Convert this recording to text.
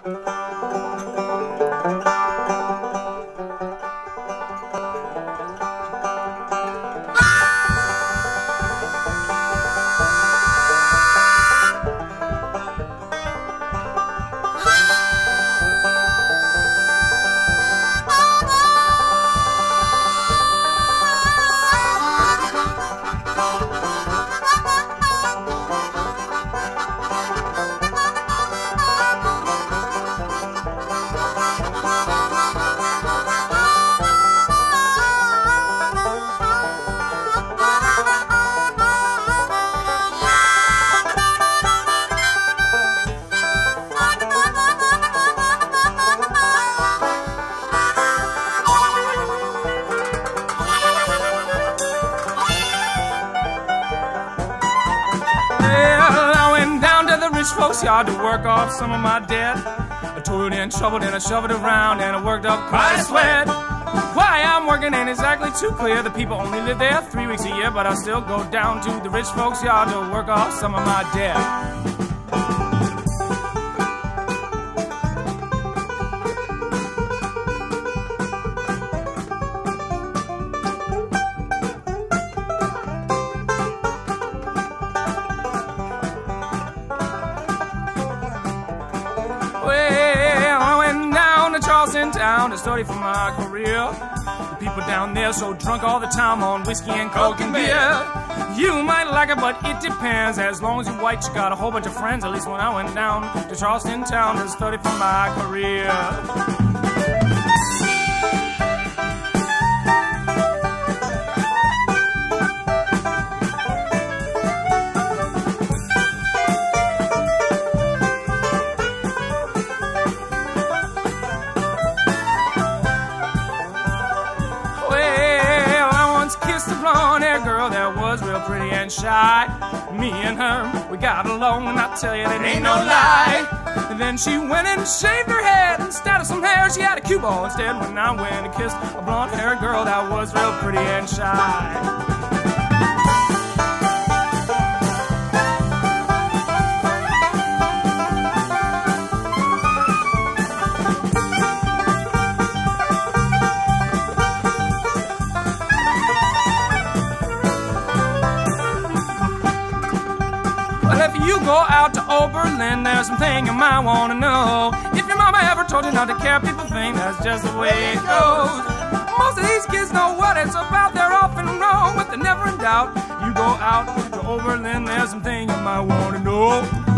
Folks yard to work off some of my debt. I toiled and troubled and I shoveled around and I worked up quite a sweat. Why I'm working ain't exactly too clear. The people only live there 3 weeks a year, but I still go down to the rich folks yard to work off some of my debt. Town to study for my career. The people down there so drunk all the time on whiskey and coke and beer. You might like it, but it depends. As long as you're white, you got a whole bunch of friends. At least when I went down to Charleston town to study for my career. Girl that was real pretty and shy. Me and her, we got along, and I tell you that ain't no lie. And then she went and shaved her head. Instead of some hair, she had a cue ball instead. When I went and kissed a blonde-haired girl that was real pretty and shy. You go out to Old Berlin, there's something you might want to know. If your mama ever told you not to care, people think that's just the way it goes. Most of these kids know what it's about, they're often wrong, but they're never in doubt. You go out to Old Berlin, there's something you might want to know.